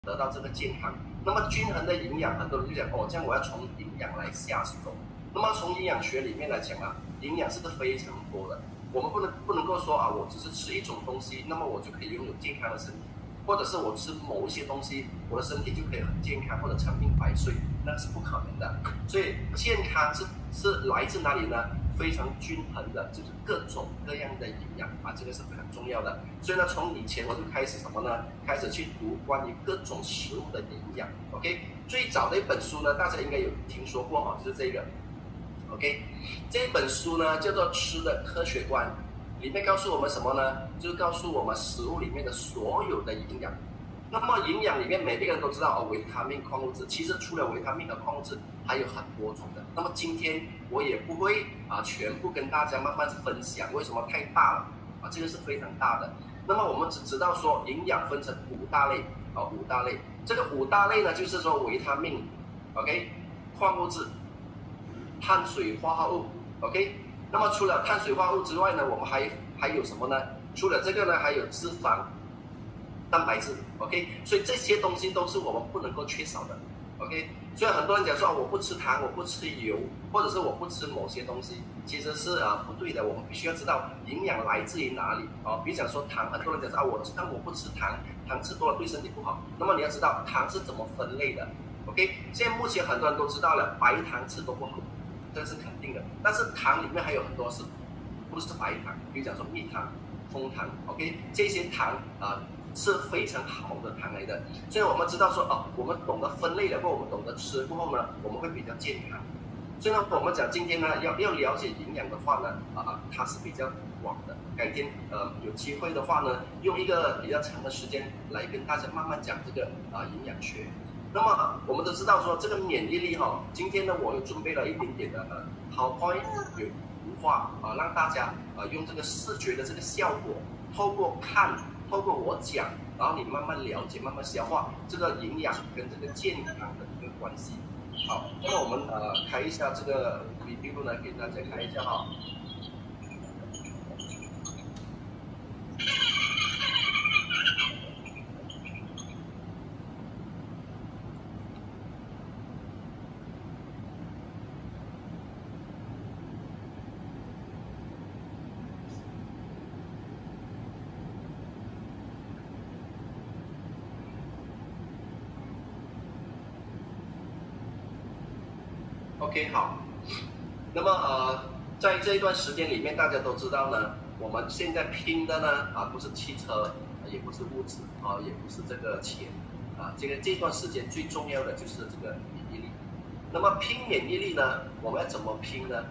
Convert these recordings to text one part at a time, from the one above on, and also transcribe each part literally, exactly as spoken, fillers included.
得到这个健康。那么均衡的营养，很多人就讲哦，这样我要从营养来下手。那么从营养学里面来讲啊，营养是个非常多的，我们不能不能够说啊，我只是吃一种东西，那么我就可以拥有健康的身体，或者是我吃某一些东西，我的身体就可以很健康或者长命百岁，那是不可能的。所以健康是是来自哪里呢？非常均衡的，就是各种各样的营养啊，这个是非常重要的。所以呢，从以前我就开始什么呢？开始去读关于各种食物的营养。OK， 最早的一本书呢，大家应该有听说过哈，就是这个。OK， 这本书呢叫做《吃的科学观》，里面告诉我们什么呢？就是告诉我们食物里面的所有的营养。那么营养里面，每个人都知道哦，维他命、矿物质。其实除了维他命和矿物质，还有很多种的。那么今天我也不会啊全部跟大家慢慢分享，为什么太大了啊？这个是非常大的。那么我们只知道说，营养分成五大类啊，五大类。这个五大类呢，就是说维他命 ，OK， 矿物质、碳水化合物 ，OK。那么除了碳水化合物之外呢，我们还还有什么呢？除了这个呢，还有脂肪、蛋白质 ，OK， 所以这些东西都是我们不能够缺少的 ，OK。所以很多人讲说、啊、我不吃糖，我不吃油，或者是我不吃某些东西，其实是啊不对的。我们必须要知道营养来自于哪里啊。比如讲说糖，很多人讲说啊，我但我不吃糖，糖吃多了对身体不好。那么你要知道糖是怎么分类的 ，OK。现在目前很多人都知道了，白糖吃都不好，这是肯定的。但是糖里面还有很多是不是白糖，比如讲说蜜糖、枫糖 ，OK， 这些糖啊。是非常好的糖来的，所以我们知道说哦，我们懂得分类了过后，我们懂得吃过后呢，我们会比较健康。所以呢，我们讲今天呢，要要了解营养的话呢，啊，它是比较广的。改天呃有机会的话呢，用一个比较长的时间来跟大家慢慢讲这个啊营养学。那么我们都知道说这个免疫力哈、哦，今天呢我有准备了一点点的呃 PowerPoint 有图画啊，让大家啊用这个视觉的这个效果，透过看。透过我讲，然后你慢慢了解、慢慢消化这个营养跟这个健康的这个关系。好，那么我们呃开一下这个 video 呢，给大家看一下哈。OK， 好。那么呃，在这一段时间里面，大家都知道呢，我们现在拼的呢啊，不是汽车，也不是物质啊，也不是这个钱啊，这个这段时间最重要的就是这个免疫力。那么拼免疫力呢，我们要怎么拼呢？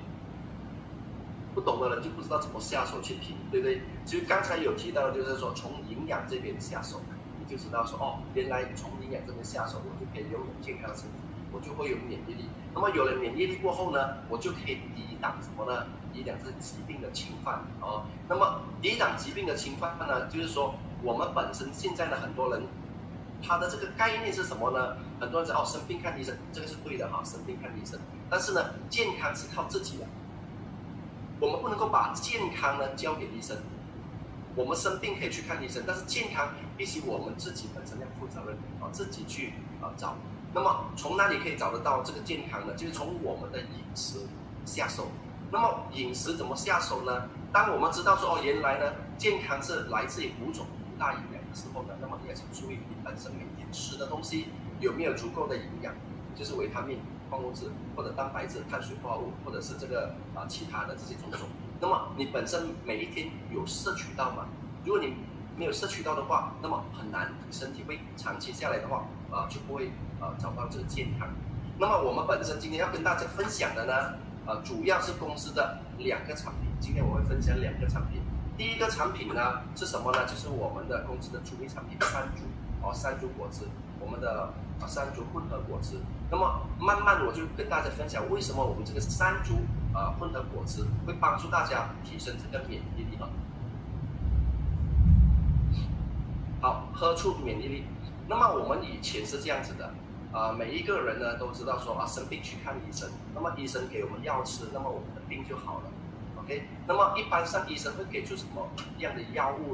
不懂的人就不知道怎么下手去拼，对不对？其实刚才有提到，就是说从营养这边下手，你就知道说哦，原来从营养这边下手，我就可以拥有健康的身体。我就会有免疫力，那么有了免疫力过后呢，我就可以抵挡什么呢？抵挡这疾病的侵犯哦。那么抵挡疾病的侵犯呢，就是说我们本身现在呢，很多人他的这个概念是什么呢？很多人说哦，生病看医生，这个是对的哈，生病看医生。但是呢，健康是靠自己的，我们不能够把健康呢交给医生。我们生病可以去看医生，但是健康必须我们自己本身要负责任啊，自己去啊找。那么从哪里可以找得到这个健康呢？就是从我们的饮食下手。那么饮食怎么下手呢？当我们知道说哦，原来呢健康是来自于五种五大营养的时候呢，那么你要请注意你本身每天吃的东西有没有足够的营养，就是维他命、矿物质或者蛋白质、碳水化合物，或者是这个啊其他的这些种种。那么你本身每一天有摄取到吗？如果你没有摄取到的话，那么很难，身体会长期下来的话，啊就不会啊找到这个健康。那么我们本身今天要跟大家分享的呢，啊主要是公司的两个产品。今天我会分享两个产品。第一个产品呢是什么呢？就是我们的公司的主力产品山竹哦，山竹果汁，我们的啊山竹混合果汁。那么慢慢我就跟大家分享为什么我们这个山竹啊混合果汁会帮助大家提升这个免疫力啊。好，喝出免疫力。那么我们以前是这样子的，啊、呃，每一个人呢都知道说啊，生病去看医生，那么医生给我们药吃，那么我们的病就好了。OK， 那么一般上医生会给出什么样的药物呢？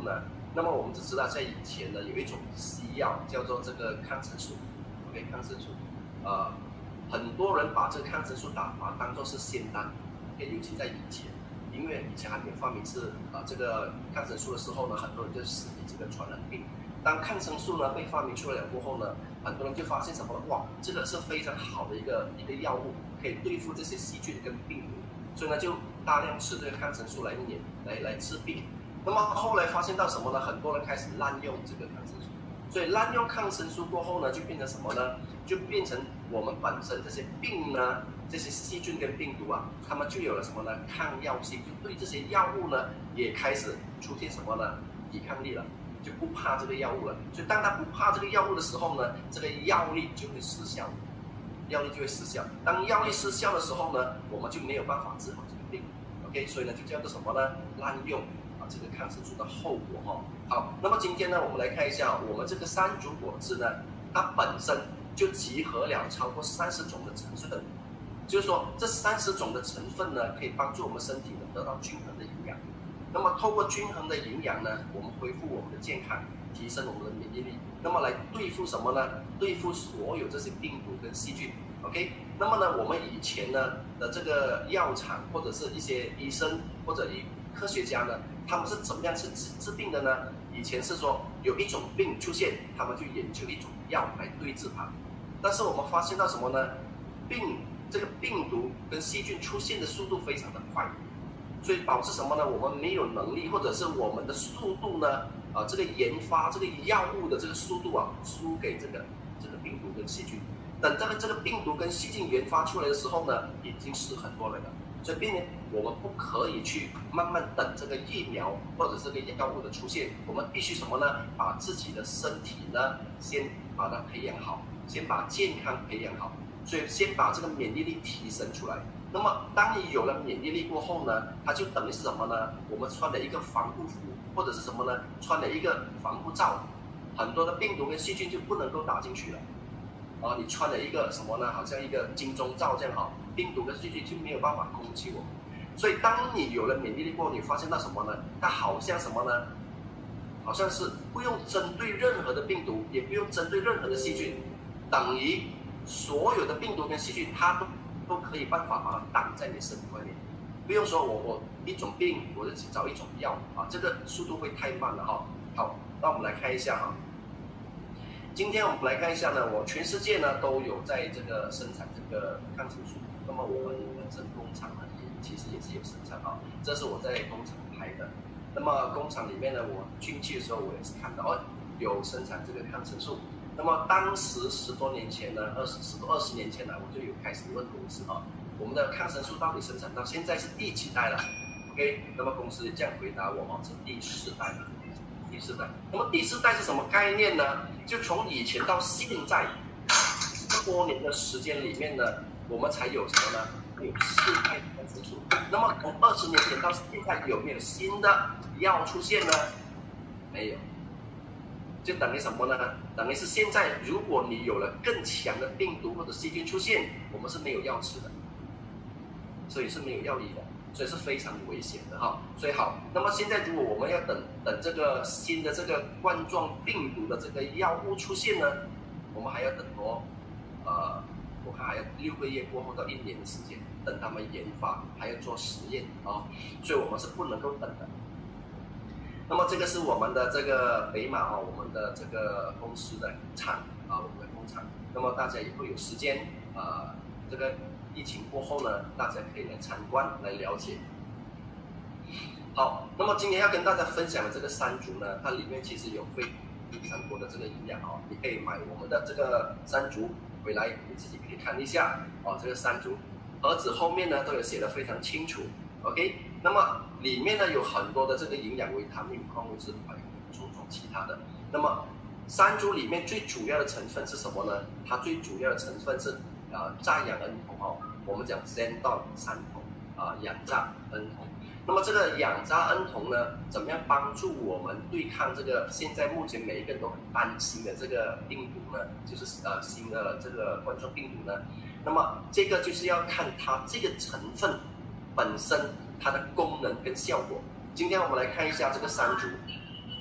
那么我们只知道在以前呢，有一种西药叫做这个抗生素 ，OK， 抗生素，呃，很多人把这个抗生素打法当做是仙丹 ，OK， 尤其在以前，因为以前还没有发明是啊、呃、这个抗生素的时候呢，很多人就死于这个传染病。当抗生素呢被发明出来了过后呢，很多人就发现什么？哇，这个是非常好的一个一个药物，可以对付这些细菌跟病毒，所以呢就大量吃这个抗生素来免来来治病。那么后来发现到什么呢？很多人开始滥用这个抗生素，所以滥用抗生素过后呢，就变成什么呢？就变成我们本身这些病呢，这些细菌跟病毒啊，它们就有了什么呢？抗药性，就对这些药物呢也开始出现什么呢？抵抗力了。就不怕这个药物了，所以当他不怕这个药物的时候呢，这个药力就会失效，药力就会失效。当药力失效的时候呢，我们就没有办法治好这个病 ，OK， 所以呢就叫做什么呢？滥用啊这个抗生素的后果哈、哦。好，那么今天呢，我们来看一下我们这个山竹果汁呢，它本身就集合了超过三十种的成分，就是说这三十种的成分呢，可以帮助我们身体呢得到均衡的营养。那么透过均衡的营养呢，我们恢复我们的健康，提升我们的免疫力，那么来对付什么呢？对付所有这些病毒跟细菌 ，OK？ 那么呢，我们以前呢的这个药厂或者是一些医生或者一科学家呢，他们是怎么样去治治病的呢？以前是说有一种病出现，他们就研究一种药来对治它。但是我们发现到什么呢？病这个病毒跟细菌出现的速度非常的快。所以导致什么呢？我们没有能力，或者是我们的速度呢？啊、呃，这个研发这个药物的这个速度啊，输给这个这个病毒跟细菌。等这个这个病毒跟细菌研发出来的时候呢，已经是很多人了。所以，并且我们不可以去慢慢等这个疫苗或者这个药物的出现，我们必须什么呢？把自己的身体呢，先把它培养好，先把健康培养好。所以，先把这个免疫力提升出来。那么，当你有了免疫力过后呢，它就等于是什么呢？我们穿了一个防护服，或者是什么呢？穿了一个防护罩，很多的病毒跟细菌就不能够打进去了。啊，你穿了一个什么呢？好像一个金钟罩这样哈，病毒跟细菌就没有办法攻击我们。所以，当你有了免疫力过后，你发现到什么呢？它好像什么呢？好像是不用针对任何的病毒，也不用针对任何的细菌，等于所有的病毒跟细菌，它都。都可以办法把它挡在你身体外面，不用说我我一种病我就只找一种药啊，这个速度会太慢了哈。好，那我们来看一下哈。今天我们来看一下呢，我全世界呢都有在这个生产这个抗生素，那么我们本身工厂呢也其实也是有生产啊，这是我在工厂拍的。那么工厂里面呢，我进去的时候我也是看到哦，有生产这个抗生素。那么当时十多年前呢，二十十多二十年前呢，我就有开始问公司啊，我们的抗生素到底生产到现在是第几代了 ？OK， 那么公司也这样回答我哦，是第四代了，第四代。那么第四代是什么概念呢？就从以前到现在多年的时间里面呢，我们才有什么呢？有四代抗生素。那么从二十年前到现在有没有新的药出现呢？没有。就等于什么呢？等于是现在，如果你有了更强的病毒或者细菌出现，我们是没有药吃的，所以是没有药医的，所以是非常危险的哈。所以好，那么现在如果我们要等等这个新的这个冠状病毒的这个药物出现呢，我们还要等多，呃，我看还要六个月过后到一年的时间，等他们研发，还要做实验啊，所以我们是不能够等的。那么这个是我们的这个北马啊，我们的这个公司的厂啊，我们的工厂。那么大家以后有时间啊，这个疫情过后呢，大家可以来参观来了解。好，那么今天要跟大家分享的这个山竹呢，它里面其实有非常多的这个营养啊，你可以买我们的这个山竹回来，你自己可以看一下啊，这个山竹盒子后面呢都有写得非常清楚 ，OK。那么里面呢有很多的这个营养、维他命、矿物质，还有种种其他的。那么山竹里面最主要的成分是什么呢？它最主要的成分是呃炸氧恩酮哦，我们讲 xanthan 三酮啊，氧炸恩酮。那么这个氧炸恩酮呢，怎么样帮助我们对抗这个现在目前每一个人都很担心的这个病毒呢？就是呃新的这个冠状病毒呢？那么这个就是要看它这个成分本身它的功能跟效果。今天我们来看一下这个山竹。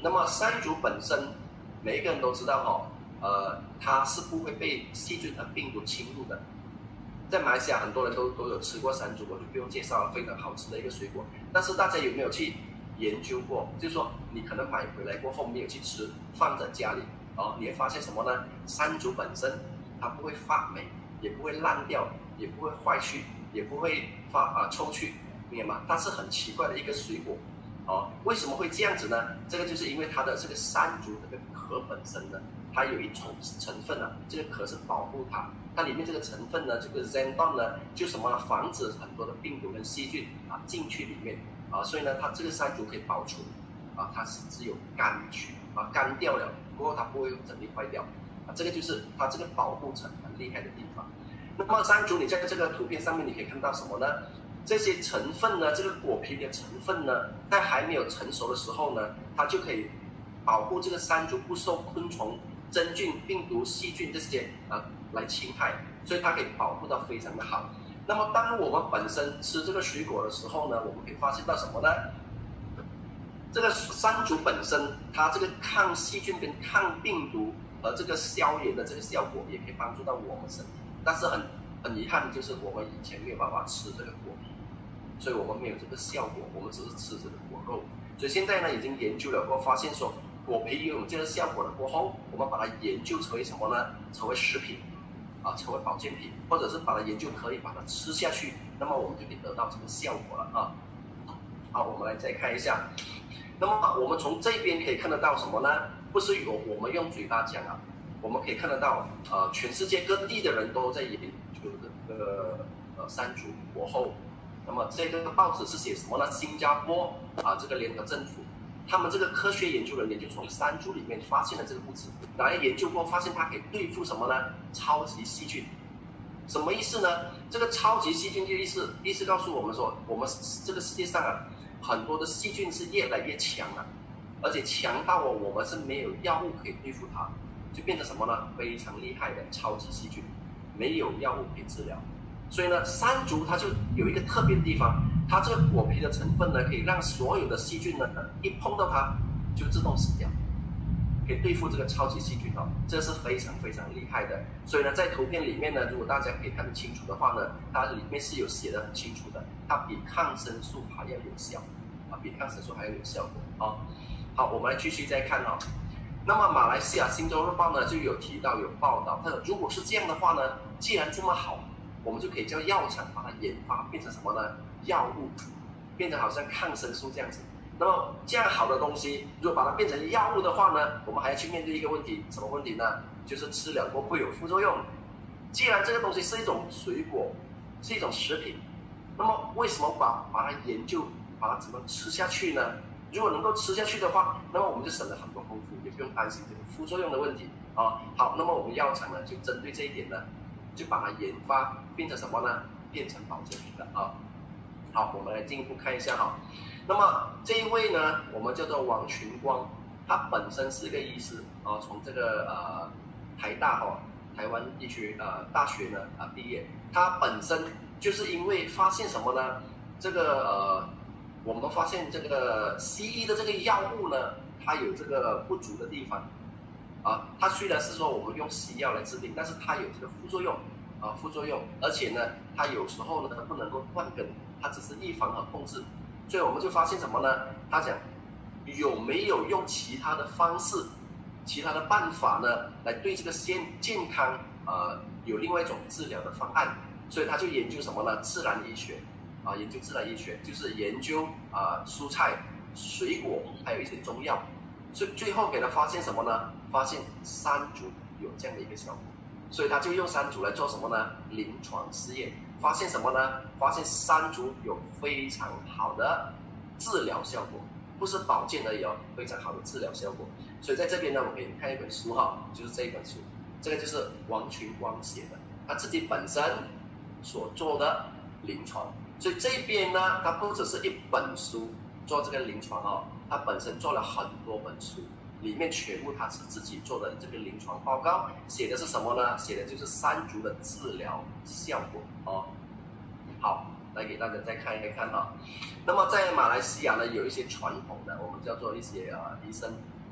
那么山竹本身，每一个人都知道哈、哦，呃，它是不会被细菌和病毒侵入的。在马来西亚，很多人都都有吃过山竹，我就不用介绍了，非常好吃的一个水果。但是大家有没有去研究过？就是说，你可能买回来过后没有去吃，放在家里，哦，你会发现什么呢？山竹本身它不会发霉，也不会烂掉，也不会坏去，也不会发啊臭去，明白吗？它是很奇怪的一个水果。哦，为什么会这样子呢？这个就是因为它的这个山竹这个壳本身呢，它有一种成分啊，这个壳是保护它，它里面这个成分呢，这个 xanthan 呢，就什么呢？防止很多的病毒跟细菌啊进去里面啊，所以呢，它这个山竹可以保存啊，它是只有干去啊，干掉了过后它不会整体坏掉啊，这个就是它这个保护层很厉害的地方。那么山竹你在这个图片上面你可以看到什么呢？这些成分呢，这个果皮的成分呢，在还没有成熟的时候呢，它就可以保护这个山竹不受昆虫、真菌、病毒、细菌这些啊来侵害，所以它可以保护到非常的好。那么，当我们本身吃这个水果的时候呢，我们可以发现到什么呢？这个山竹本身，它这个抗细菌跟抗病毒和这个消炎的这个效果，也可以帮助到我们身体。但是很很遗憾的就是，我们以前没有办法吃这个果皮。所以我们没有这个效果，我们只是吃这个果肉。所以现在呢，已经研究了过后，发现说果皮有这个效果了过后，我们把它研究成为什么呢？成为食品，啊，成为保健品，或者是把它研究可以把它吃下去，那么我们就可以得到这个效果了啊。好，我们来再看一下。那么我们从这边可以看得到什么呢？不是有我们用嘴巴讲啊，我们可以看得到，呃，全世界各地的人都在研究这个呃山竹果后。那么这个报纸是写什么呢？新加坡啊，这个联合政府，他们这个科学研究人员就从山竹里面发现了这个物质，然后研究过发现它可以对付什么呢？超级细菌。什么意思呢？这个超级细菌的意思，意思告诉我们说，我们这个世界上啊，很多的细菌是越来越强了，而且强到哦，我们是没有药物可以对付它，就变成什么呢？非常厉害的超级细菌，没有药物可以治疗。所以呢，山竹它就有一个特别的地方，它这个果皮的成分呢，可以让所有的细菌呢，一碰到它就自动死掉，可以对付这个超级细菌哦，这是非常非常厉害的。所以呢，在图片里面呢，如果大家可以看得清楚的话呢，它里面是有写的很清楚的，它比抗生素还要有效啊，比抗生素还要有效果啊。好，我们来继续再看哦。那么马来西亚《新洲日报》呢就有提到有报道，它说如果是这样的话呢，既然这么好，我们就可以叫药厂把它研发变成什么呢？药物，变成好像抗生素这样子。那么这样好的东西，如果把它变成药物的话呢，我们还要去面对一个问题，什么问题呢？就是吃了过会有副作用。既然这个东西是一种水果，是一种食品，那么为什么把把它研究，把它怎么吃下去呢？如果能够吃下去的话，那么我们就省了很多功夫，也不用担心这个副作用的问题啊。好，那么我们药厂呢，就针对这一点呢，就把它研发变成什么呢？变成保健品了啊。好，我们来进一步看一下哈。那么这一位呢，我们叫做王群光，他本身是一个医师啊，从这个呃台大哈、哦、台湾医学呃大学呢啊毕业。他本身就是因为发现什么呢？这个呃，我们发现这个西医的这个药物呢，它有这个不足的地方啊。它虽然是说我们用西药来治病，但是它有这个副作用。啊，副作用，而且呢，它有时候呢不能够断根，它只是预防和控制，所以我们就发现什么呢？他讲有没有用其他的方式、其他的办法呢，来对这个健健康呃有另外一种治疗的方案，所以他就研究什么呢？自然医学啊，研究自然医学就是研究啊蔬菜、水果，还有一些中药，所以最后给他发现什么呢？发现山竹有这样的一个效果。所以他就用山竹来做什么呢？临床试验，发现什么呢？发现山竹有非常好的治疗效果，不是保健而已哦，非常好的治疗效果。所以在这边呢，我给你看一本书哈，就是这一本书，这个就是王群光写的，他自己本身所做的临床。所以这边呢，他不只是一本书做这个临床哦，他本身做了很多本书。里面全部他是自己做的这个临床报告，写的是什么呢？写的就是山竹的治疗效果哦。好，来给大家再看一看哈。那么在马来西亚呢，有一些传统的，我们叫做一些呃医生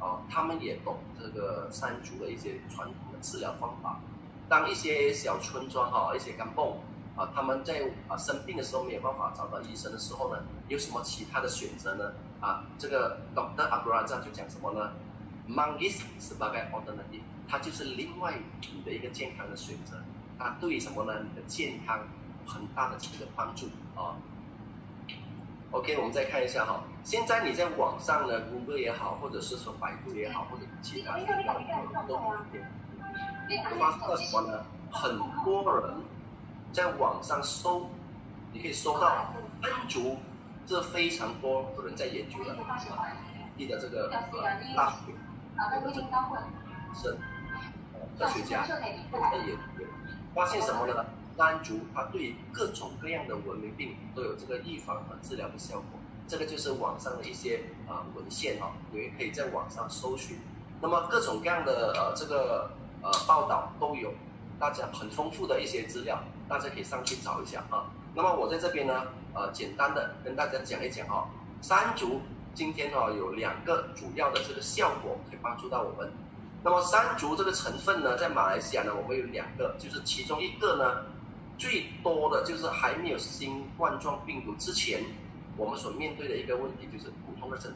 啊，他们也懂这个山竹的一些传统的治疗方法。当一些小村庄哈、啊，一些干蹦啊，他们在啊生病的时候没有办法找到医生的时候呢，有什么其他的选择呢？啊，这个 Doctor Agraza 就讲什么呢 ？Manggis sebagai alternative， 它就是另外你的一个健康的选择。它对什么呢？你的健康很大的这个帮助啊。OK， 我们再看一下哈，现在你在网上呢 ，Google 也好，或者是说百度也好，或者其他的都会发现到什么呢？很多人在网上搜，你可以搜到安竹，这非常多人在研究的，你的这个呃大学，是科学家在研究，发现什么呢？山竹它对于各种各样的文明病都有这个预防和治疗的效果，这个就是网上的一些啊、呃、文献哈、哦，你们可以在网上搜寻。那么各种各样的呃这个呃报道都有，大家很丰富的一些资料，大家可以上去找一下啊。那么我在这边呢呃简单的跟大家讲一讲哈、哦，山竹今天哦有两个主要的这个效果可以帮助到我们。那么山竹这个成分呢，在马来西亚呢，我们有两个，就是其中一个呢。最多的就是还没有新冠状病毒之前，我们所面对的一个问题就是普通的症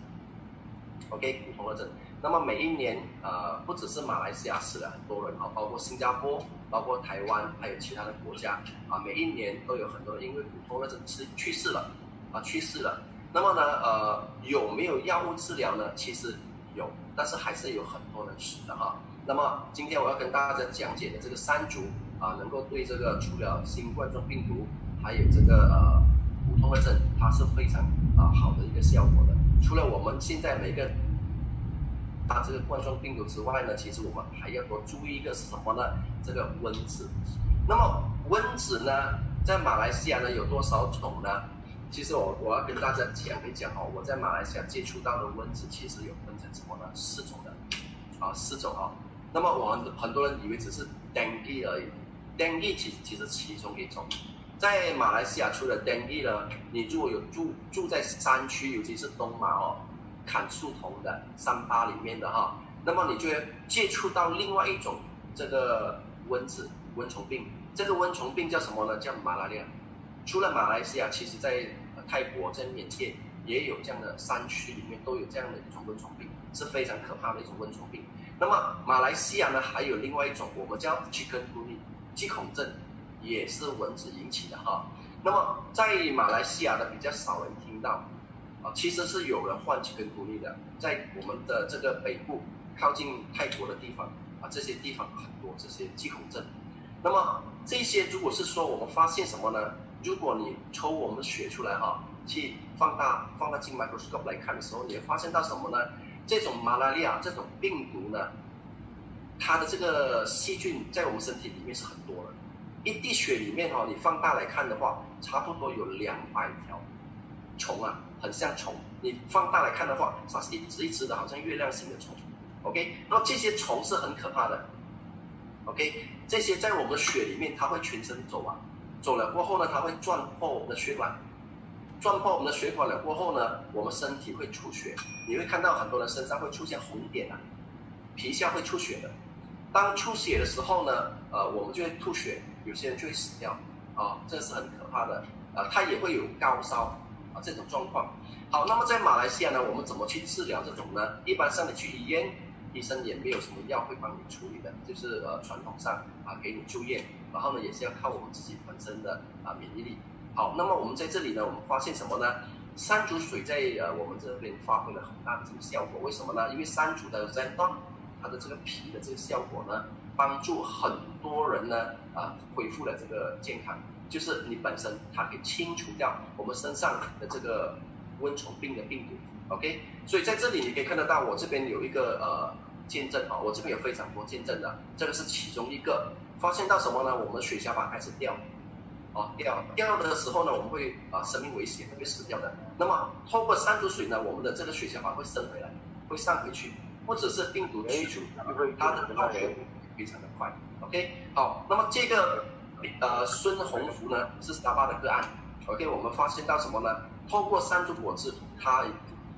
，OK， 普通的症。那么每一年，呃，不只是马来西亚死了很多人啊，包括新加坡、包括台湾，还有其他的国家啊，每一年都有很多人因为普通的症是去世了啊，去世了。那么呢，呃，有没有药物治疗呢？其实有，但是还是有很多人死的哈。那么今天我要跟大家讲解的这个山竹。啊，能够对这个除了新冠状病毒，还有这个呃普通的症，它是非常啊好的一个效果的。除了我们现在每个打这个冠状病毒之外呢，其实我们还要多注意一个是什么呢？这个蚊子。那么蚊子呢，在马来西亚呢有多少种呢？其实我我要跟大家讲一讲哦，我在马来西亚接触到的蚊子其实有分成什么呢？四种的，啊四种啊。那么我们很多人以为只是 dengue 而已。dengue 其实其实其中一种，在马来西亚除了 dengue 呢，你如果有住住在山区，尤其是东马哦，砍树丛的山巴里面的哈，那么你就会接触到另外一种这个蚊子蚊虫病。这个蚊虫病叫什么呢？叫马拉利亚。除了马来西亚，其实在泰国、在缅甸也有这样的山区里面都有这样的一种蚊虫病，是非常可怕的一种蚊虫病。那么马来西亚呢，还有另外一种，我们叫 chikungunya。鸡孔症也是蚊子引起的哈，那么在马来西亚的比较少人听到，啊，其实是有人患鸡根毒痢的，在我们的这个北部靠近泰国的地方啊，这些地方很多这些鸡孔症。那么这些如果是说我们发现什么呢？如果你抽我们血出来哈，去放大放大镜 microscope 来看的时候，你会发现到什么呢？这种马拉利亚这种病毒呢？它的这个细菌在我们身体里面是很多的，一滴血里面哈、哦，你放大来看的话，差不多有两百条虫啊，很像虫。你放大来看的话，它是一只一只的，好像月亮形的虫。OK， 那么这些虫是很可怕的。OK， 这些在我们的血里面，它会全身走啊，走了过后呢，它会钻破我们的血管，钻破我们的血管了过后呢，我们身体会出血，你会看到很多人身上会出现红点啊，皮下会出血的。当出血的时候呢，呃，我们就会吐血，有些人就会死掉，啊，这是很可怕的，啊，它也会有高烧，啊，这种状况。好，那么在马来西亚呢，我们怎么去治疗这种呢？一般上你去医院，医生也没有什么药会帮你处理的，就是呃传统上啊给你住院，然后呢也是要靠我们自己本身的啊免疫力。好，那么我们在这里呢，我们发现什么呢？山竹水在呃我们这边发挥了很大的这个效果，为什么呢？因为山竹的 xanthan它的这个皮的这个效果呢，帮助很多人呢啊恢复了这个健康，就是你本身它可以清除掉我们身上的这个蚊虫病的病毒 ，OK， 所以在这里你可以看得到，我这边有一个呃见证啊，我这边有非常多见证的，这个是其中一个，发现到什么呢？我们的血小板开始掉，啊掉掉的时候呢，我们会啊生命危险会死掉的。那么透过山竹水呢，我们的这个血小板会升回来，会上回去。或者是病毒去除，它的报血非常的快。OK， 好，那么这个呃孙洪福呢是沙巴的个案。OK， 我们发现到什么呢？透过山竹果汁，它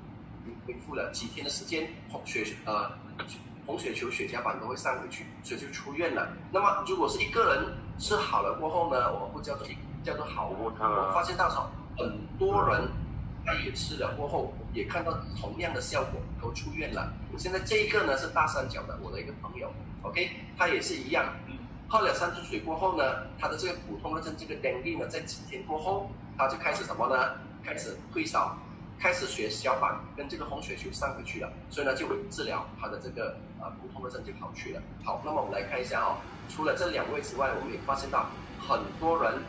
经恢复了几天的时间，红血呃红血球血小板都会上回去，所以就出院了。那么如果是一个人吃好了过后呢，我们不叫做叫做好窝，我发现到说很多人他也吃了过后，也看到同样的效果，都出院了。现在这一个呢是大三角的，我的一个朋友 ，OK， 他也是一样。喝了三支水过后呢，他的这个普通的症这个 dengue 呢，在几天过后，他就开始什么呢？开始退烧，开始血小板跟这个红血球上回去了，所以呢就治疗他的这个呃普通的症就好去了。好，那么我们来看一下哦，除了这两位之外，我们也发现到很多人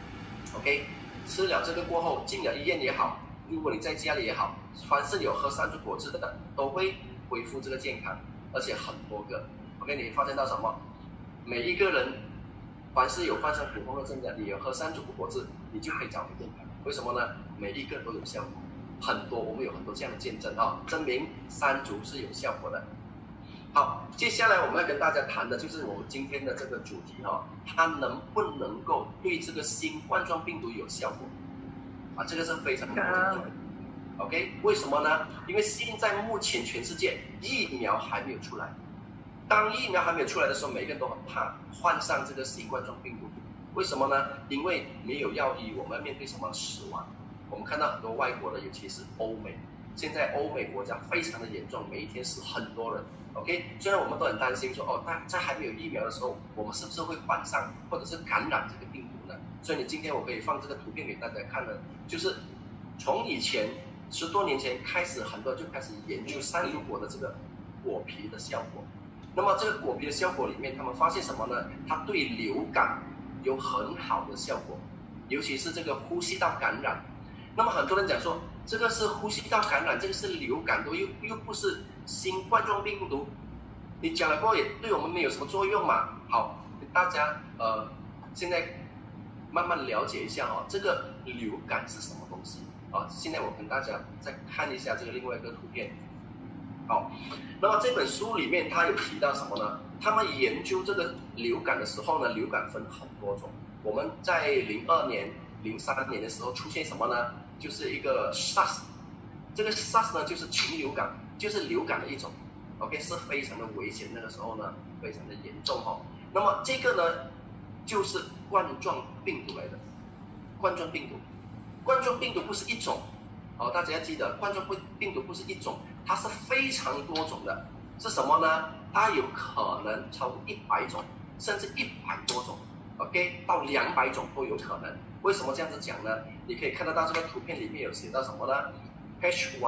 ，OK， 吃了这个过后进了医院也好，如果你在家里也好，凡是有喝山竹果汁的，都会恢复这个健康，而且很多个 ，OK， 你发现到什么？每一个人，凡是有患上普通的症的，你有喝山竹果汁，你就可以找回健康。为什么呢？每一个都有效果，很多我们有很多这样的见证啊、哦，证明山竹是有效果的。好，接下来我们要跟大家谈的就是我们今天的这个主题哈、哦，它能不能够对这个新冠状病毒有效果？啊，这个是非常重要的。OK， 为什么呢？因为现在目前全世界疫苗还没有出来。当疫苗还没有出来的时候，每个人都很怕患上这个新冠状病毒。为什么呢？因为没有药医，我们面对什么死亡？我们看到很多外国的，尤其是欧美，现在欧美国家非常的严重，每一天死很多人。OK， 虽然我们都很担心说，哦，在在还没有疫苗的时候，我们是不是会患上或者是感染这个病毒呢？所以你今天我可以放这个图片给大家看呢，就是从以前十多年前开始，很多人就开始研究山竹果的这个果皮的效果。那么这个果皮的效果里面，他们发现什么呢？它对流感有很好的效果，尤其是这个呼吸道感染。那么很多人讲说，这个是呼吸道感染，这个是流感，都又又不是新冠状病毒，你讲了过后也对我们没有什么作用嘛。好，大家呃现在慢慢了解一下哦，这个流感是什么东西啊？现在我跟大家再看一下这个另外一个图片。好，那么这本书里面它有提到什么呢？他们研究这个流感的时候呢，流感分很多种。我们在零二年、零三年的时候出现什么呢？就是一个 SARS， 这个 SARS 呢就是禽流感，就是流感的一种 ，OK， 是非常的危险。那个时候呢，非常的严重哦。那么这个呢，就是冠状病毒来的。冠状病毒，冠状病毒不是一种。哦，大家要记得，冠状病毒不是一种，它是非常多种的。是什么呢？它有可能超过一百种，甚至一百多种 ，OK， 到两百种都有可能。为什么这样子讲呢？你可以看得到这个图片里面有写到什么呢 ？H 一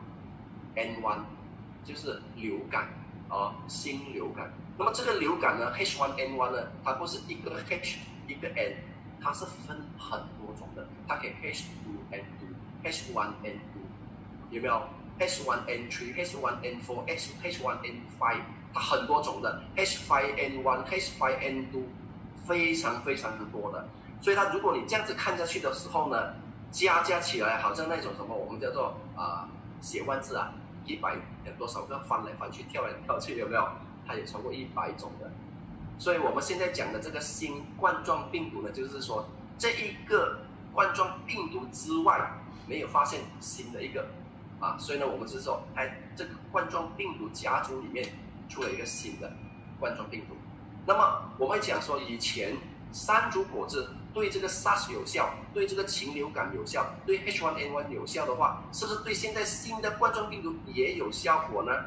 N 一 就是流感啊、哦，新流感。那么这个流感呢 ，H 一 N 一 呢，它不是一个 H 一个 N， 它是分很多种的，它可以 H 二 N 二。H 一 N 二 有没有 ？H 一 N 三、H 一 N 四、H H 一 N 五， 它很多种的。H 五 N 一、H 五 N 二， 非常非常的多的。所以它如果你这样子看下去的时候呢，加加起来好像那种什么我们叫做啊、呃、写万字啊，一百有多少个翻来翻去、跳来跳去，有没有？它有超过一百种的。所以我们现在讲的这个新冠状病毒呢，就是说这一个冠状病毒之外。没有发现新的一个啊，所以呢，我们是说，哎，这个冠状病毒家族里面出了一个新的冠状病毒。那么我们讲说，以前山竹果汁对这个 SARS 有效，对这个禽流感有效，对 H 一 N 一 有效的话，是不是对现在新的冠状病毒也有效果呢？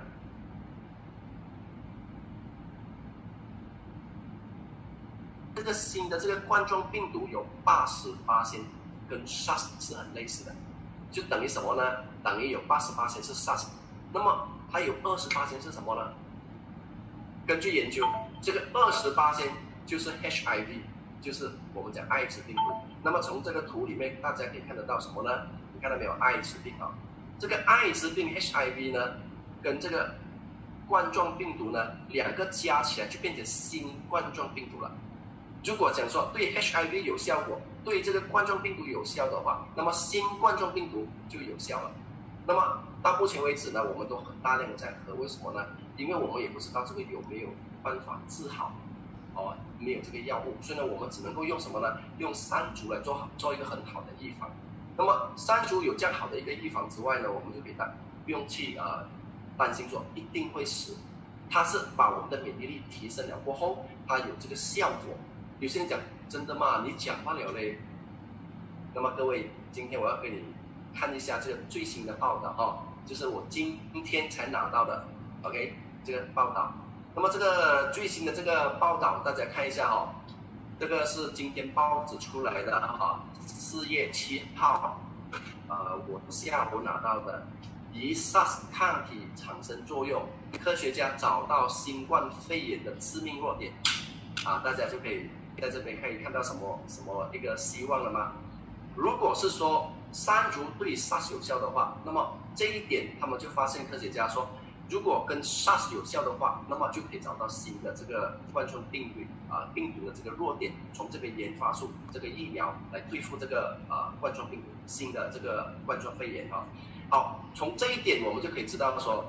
这个新的这个冠状病毒有 百分之八十 跟 SARS 是很类似的。就等于什么呢？等于有 百分之八十 是 SARS， 那么还有 百分之二十 是什么呢？根据研究，这个 百分之二十 就是 H I V， 就是我们讲艾滋病毒。那么从这个图里面，大家可以看得到什么呢？你看到没有？艾滋病啊，这个艾滋病 H I V 呢，跟这个冠状病毒呢，两个加起来就变成新冠状病毒了。如果讲说对 H I V 有效果，对这个冠状病毒有效的话，那么新冠状病毒就有效了。那么到目前为止呢，我们都很大量的在喝，为什么呢？因为我们也不知道这个有没有办法治好，哦，没有这个药物，所以呢，我们只能够用什么呢？用山竹来做好做一个很好的预防。那么山竹有这样好的一个预防之外呢，我们就可以不用去呃担心说一定会死，它是把我们的免疫力提升了过后，它有这个效果。有些人讲真的吗？你讲罢了嘞。那么各位，今天我要给你看一下这个最新的报道哈，就是我今天才拿到的 ，OK， 这个报道。那么这个最新的这个报道，大家看一下哈，这个是今天报纸出来的哈，四月七号，呃，我下午拿到的，以 SARS 抗体产生作用，科学家找到新冠肺炎的致命弱点，啊，大家就可以在这边可以看到什么什么一个希望了吗？如果是说山竹对 SARS 有效的话，那么这一点他们就发现科学家说，如果跟 SARS 有效的话，那么就可以找到新的这个冠状病毒啊、呃、病毒的这个弱点，从这边研发出这个疫苗来对付这个啊、呃、冠状病毒新的这个冠状肺炎啊。好，从这一点我们就可以知道说，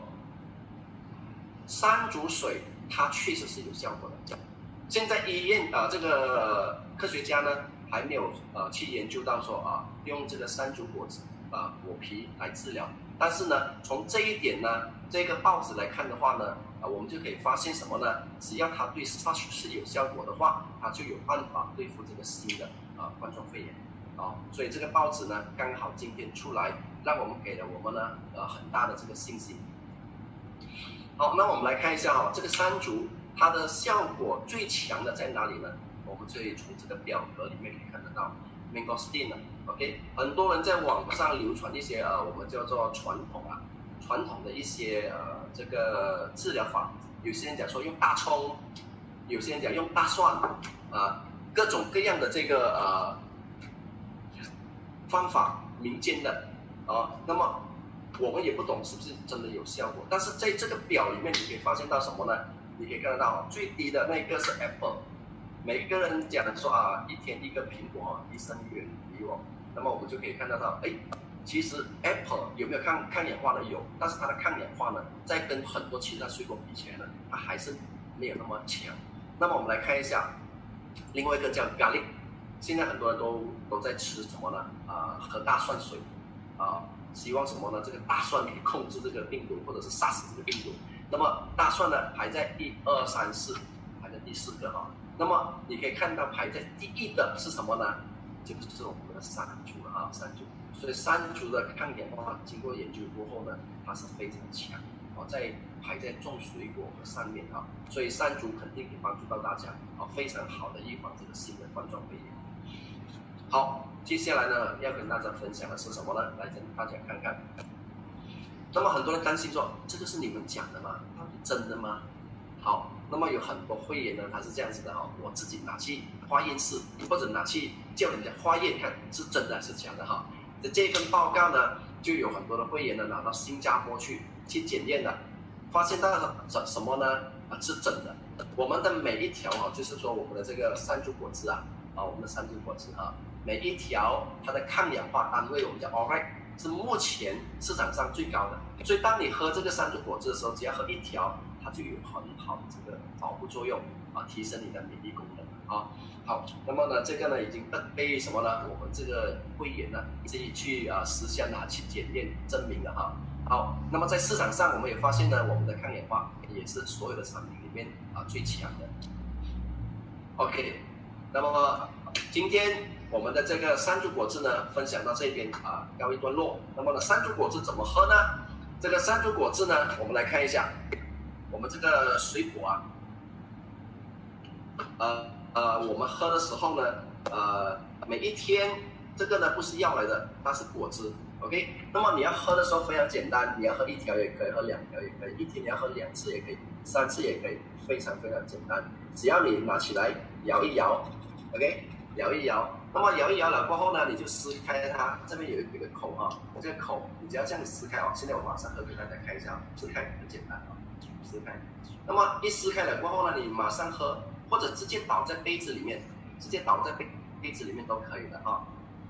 山竹水它确实是有效果的。现在医院啊、呃、这个科学家呢，还没有呃去研究到说啊、呃、用这个山竹果子啊、呃、果皮来治疗，但是呢从这一点呢这个报纸来看的话呢啊、呃、我们就可以发现什么呢？只要它对 SARS 是有效果的话，它就有办法对付这个新的啊、呃、冠状肺炎啊、哦，所以这个报纸呢刚好今天出来，让我们给了我们呢呃很大的这个信心。好，那我们来看一下哈、哦，这个山竹它的效果最强的在哪里呢？我们可以从这个表格里面可以看得到 ，mangosteen 啊 ，OK， 很多人在网上流传一些呃我们叫做传统啊传统的一些呃这个治疗法，有些人讲说用大葱，有些人讲用大蒜啊、呃，各种各样的这个呃方法，民间的啊、呃，那么我们也不懂是不是真的有效果，但是在这个表里面你可以发现到什么呢？你可以看得到最低的那个是 Apple。每个人讲说啊，一天一个苹果，医生远离我。那么我们就可以看得到，哎，其实 Apple 有没有抗抗氧化的？有，但是它的抗氧化呢，在跟很多其他水果比起来呢，它还是没有那么强。那么我们来看一下，另外一个叫 garlic， 现在很多人都都在吃什么呢？啊、呃，喝大蒜水，啊、呃，希望什么呢？这个大蒜可以控制这个病毒，或者是杀死这个病毒。那么大蒜呢，排在一二三四，排在第四个哈。那么你可以看到排在第一的是什么呢？就是我们的山竹了啊，山竹。所以山竹的抗氧化经过研究过后呢，它是非常强哦，在排在种水果的上面啊，所以山竹肯定可以帮助到大家啊，非常好的预防这个新的冠状肺炎。好，接下来呢要跟大家分享的是什么呢？来跟大家看看。那么很多人担心说，这个是你们讲的吗？到底真的吗？好，那么有很多会员呢，他是这样子的哈、哦，我自己拿去化验室，或者拿去叫人家化验看是真的还是假的哈。这这份报告呢，就有很多的会员呢拿到新加坡去去检验的，发现到什什么呢？啊，是真的。我们的每一条啊，就是说我们的这个山竹果汁啊，啊，我们的山竹果汁啊，每一条它的抗氧化单位我们叫 O R A C， 是目前市场上最高的。所以当你喝这个山竹果汁的时候，只要喝一条，它就有很好的这个保护作用啊，提升你的免疫功能啊。好，那么呢，这个呢已经被什么呢？我们这个会员呢自己去啊实现拿去检验证明了哈。好，那么在市场上我们也发现呢，我们的抗氧化也是所有的产品里面啊最强的。OK， 那么今天我们的这个山竹果汁呢分享到这边啊告一段落。那么呢，山竹果汁怎么喝呢？这个山竹果汁呢，我们来看一下。我们这个水果啊，呃呃，我们喝的时候呢，呃，每一天这个呢不是药来的，它是果汁 ，OK。那么你要喝的时候非常简单，你要喝一条也可以，喝两条也可以，一天你要喝两次也可以，三次也可以，非常非常简单。只要你拿起来摇一摇 ，OK， 摇一摇。那么摇一摇了过后呢，你就撕开它，这边有一个口哈、啊，这个口你只要这样撕开哦。现在我马上喝给大家看一下，撕开很简单啊。撕开，那么一撕开了过后呢，你马上喝，或者直接倒在杯子里面，直接倒在杯杯子里面都可以的啊。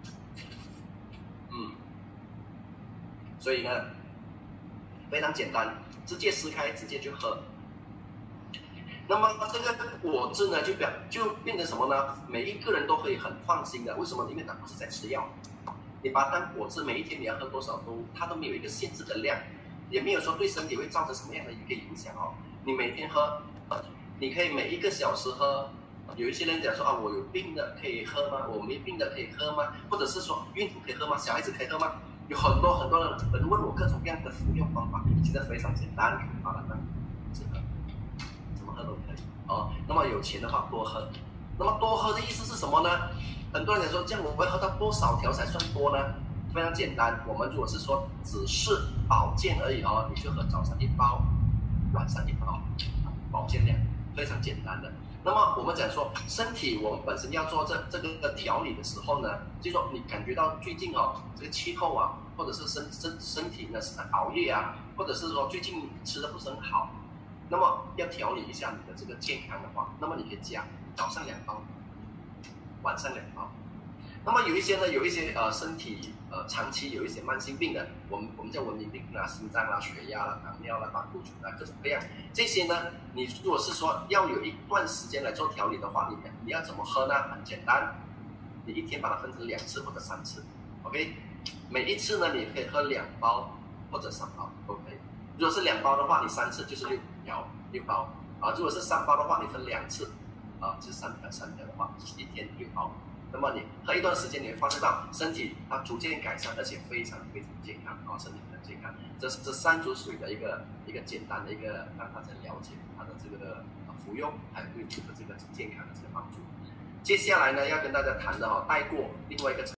嗯，所以呢，非常简单，直接撕开，直接就喝。那么这个果汁呢，就表就变成什么呢？每一个人都可以很放心的，为什么？因为它不是在吃药，你把它当果汁，每一天你要喝多少都，它都没有一个限制的量。 也没有说对身体会造成什么样的一个影响哦。你每天喝，你可以每一个小时喝。有一些人讲说啊，我有病的可以喝吗？我没病的可以喝吗？或者是说孕妇可以喝吗？小孩子可以喝吗？有很多很多人问我各种各样的服用方法，其实非常简单，好了，那是喝，怎么喝都可以哦。那么有钱的话多喝，那么多喝的意思是什么呢？很多人讲说，这样我会喝到多少条才算多呢？非常简单，我们如果是说只是保健而已哦，你就喝早上一包，晚上一包，保健量非常简单的。那么我们讲说，身体我们本身要做这这个调理的时候呢，就是说你感觉到最近哦，这个气候啊，或者是身身身体呢是在熬夜啊，或者是说最近吃的不是很好，那么要调理一下你的这个健康的话，那么你可以加早上两包，晚上两包。那么有一些呢，有一些呃身体呃长期有一些慢性病的，我们我们叫文明病啊，心脏啦、血压啦、糖尿啦、胆固醇啊，各种各样。这些呢，你如果是说要有一段时间来做调理的话，你你要怎么喝呢？很简单，你一天把它分成两次或者三次 ，OK？ 每一次呢，你可以喝两包或者三包都可以。如果是两包的话，你三次就是六条六包啊；如果是三包的话，你分两次啊，就是三条三条的话，就是一天六包。那么你喝一段时间，你会发现到身体它逐渐改善，而且非常非常健康啊，身体很健康。这是这三组水的一个一个简单的一个让大家了解它的这个服用，还有对你的这个健康的这个帮助。接下来呢，要跟大家谈的哦，带过另外一个。